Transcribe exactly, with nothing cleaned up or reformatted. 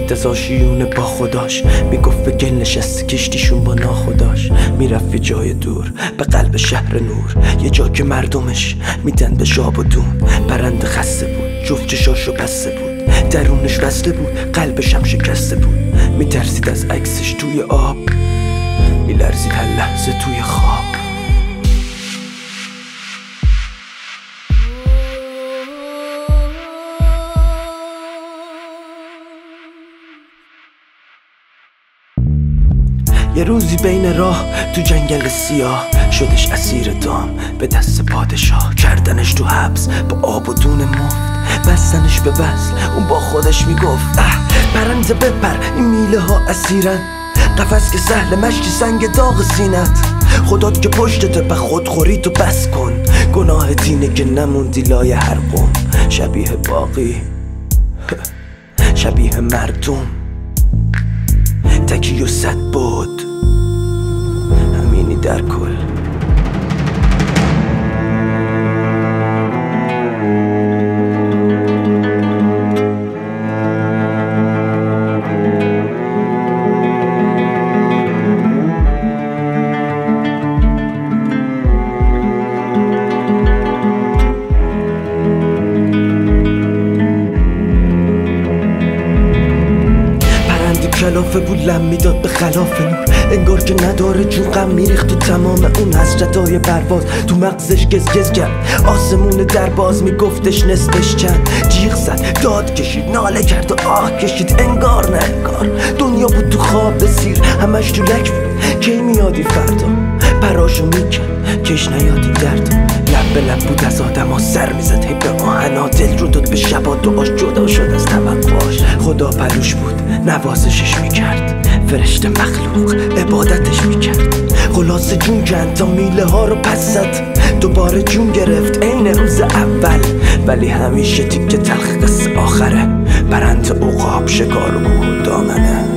میرسید از آشیونه با خداش، میگفت به گل نشسته کشتیشون با ناخداش. میرفت یه جای دور به قلب شهر نور، یه جا که مردمش میدن به شاب و دون. پرنده خسته بود، جفت چشاشو بسته بود، درونش وصله بود، قلبش هم شکسته بود. میترسید از عکسش توی آب، میلرزید هر لحظه توی خواب. یه روزی بین راه تو جنگل سیاه، شدش اسیر دام به دست پادشاه. کردنش تو حبس با آب و دون مفت، بستنش به وصل اون با خودش میگفت اه پرنده بپر این میله ها اسیرن، قفس که سهل مشتی سنگ داغ سینت. خدات که پشتته به خودخوری تو بس کن، گناه دینه که نموندی لای هر قوم. شبیه باقی شبیه مردم، تکی و صد بود همینی در کل. کلافه بود لم میداد به خلاف نور، انگار که نداره جون غم میریخت تو تمام اون حسرتای پرواز. تو مغزش گز گز کرد آسمون در باز، میگفتش نصفش چند. جیغ زد داد کشید ناله کرد و آه کشید، انگار نه انگار دنیا بود تو خواب سیر، همش تو لک بود کی میادی فردا. پراشو میکرد کش نیادی درد، لب به لب بود از آدم ها سر میزد هی به آهنا. دل رو داد به شبا دعاش جدا شد از توقعاش. خدا پلوش بود نوازشش میکرد، فرشته مخلوق عبادتش میکرد. خلاصه جون کند تا میله ها رو پس زد، دوباره جون گرفت عین روز اول. ولی همیشه تیکه تلخ قصه آخره، پرنده عقاب شکار و کوه دامنه.